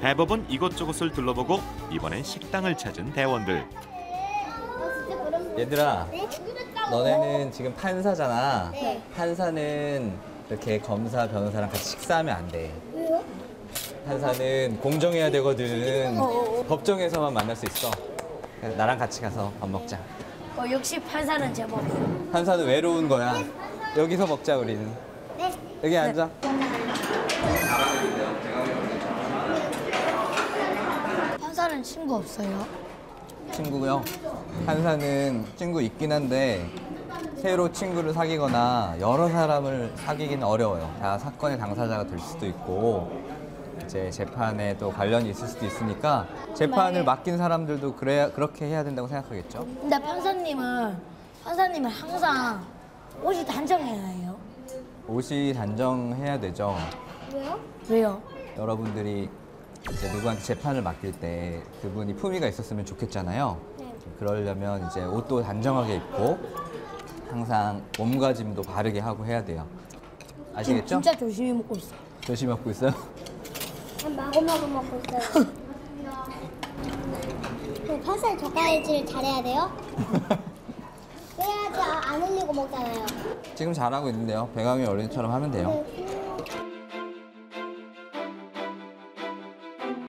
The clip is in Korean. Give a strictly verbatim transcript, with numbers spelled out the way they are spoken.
대부분 이곳저곳을 둘러보고 이번엔 식당을 찾은 대원들. 얘들아, 네? 너네는 지금 판사잖아. 네. 판사는 이렇게 검사, 변호사랑 같이 식사하면 안 돼. 왜요? 판사는 공정해야 되거든. 법정에서만 만날 수 있어. 나랑 같이 가서 밥 먹자. 어, 역시 판사는 제법이에요. 판사는 외로운 거야. 여기서 먹자, 우리는. 네. 여기 앉아. 판사는 친구 없어요? 친구요. 판사는 친구 있긴 한데 새로 친구를 사귀거나 여러 사람을 사귀기는 어려워요. 다 사건의 당사자가 될 수도 있고 이제 재판에 또 관련이 있을 수도 있으니까 재판을 맡긴 사람들도 그래야 그렇게 해야 된다고 생각하겠죠. 근데 판사님은 판사님은 항상 옷이 단정해야 해요. 옷이 단정해야 되죠. 왜요? 왜요? 여러분들이 이제 누구한테 재판을 맡길 때 그분이 품위가 있었으면 좋겠잖아요. 네. 그러려면 이제 옷도 단정하게 입고 항상 몸가짐도 바르게 하고 해야 돼요. 아시겠죠? 진짜 조심히 먹고 있어. 조심히 먹고 있어요? 난 마구마구 먹고 있어요. 그 판사를 젓가락질 잘해야 돼요? 그래야지 안 흘리고 먹잖아요. 지금 잘하고 있는데요. 배강이 어린이처럼 하면 돼요. 네.